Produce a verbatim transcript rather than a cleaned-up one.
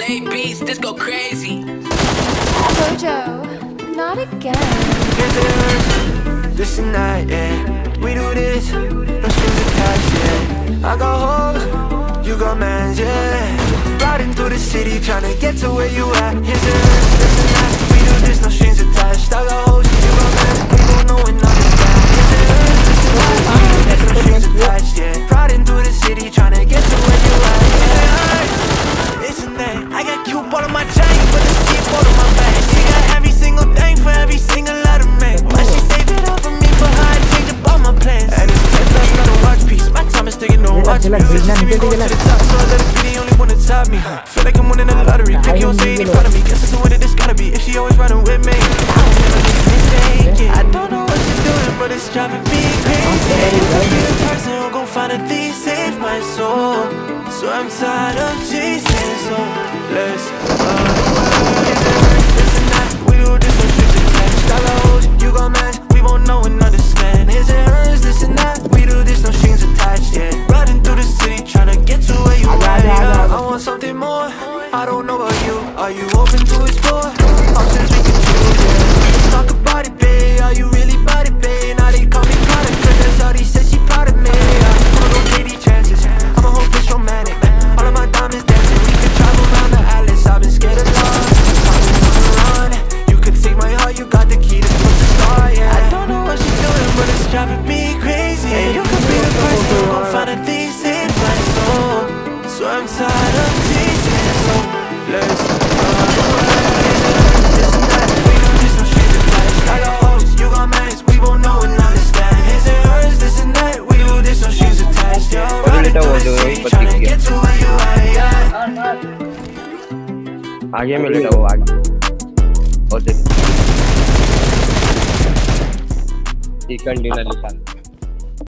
Lay beats, this go crazy. Jojo, not again. Here's yours, this and that, yeah. We do this, no strings attached, yeah. I got hoes, you got mans, yeah. Riding through the city, tryna get to where you at. Here's yours, this and that. We do this, no strings attached. I got hoes, you got mans, we gon' know and understand. Here's yours, this and that. We do this, no strings attached, yeah. Riding through the city, tryna get to where you at, yeah. This and that. I got cute all of my chain, but the seat all of my bag. She got every single thing for every single letter, man. But she saved it all for me for her, I changed up all my plans. And it's ten thousand on a watch piece. My time is taking no watch piece. She see me going to the top, so I let it be the only one to top me. Feel like I'm winning the lottery. Pick you and say it in front of me. Guess it's the way that it's gotta be. If she always riding with me, I don't never make a mistake. I don't know what you're doing, but it's driving me crazy. You could be the person who gon' finally save my soul. So I'm tired of chasing, so let's run away. This and that, we do this, no strings attached. I got hoes, you got mans, we won't know and understand. Is it hers, this and that, we do this, no strings attached, yeah. Riding through the city, tryna get to where you at, yeah. I want something more, I don't know about you. Are you open to explore? Options we can choose, yeah. Let's talk about it, babe, are you really about it, babe? Now they call me product, cause Audi says she proud of me, yeah. I'ma go take these chances, I'm a hopeless romantic. All of my diamonds dancing, we could travel around the atlas. I've been scared of lost, I've been on the run. You could take my heart, you got the key to close the star, yeah. I don't know what she's doing, but it's driving me crazy. And you could be the person who gon' finally save my soul. So I'm tired of chasing, so let's run away. This and that, we do this, no strings attached. I got hoes, you got mans, we won't know and understand. Is it hers, this and that, we do this, no strings attached, yeah. Riding through the city, tryna get to where you at, yeah. आगे में लेटा वो आगे और देख ये container निकाल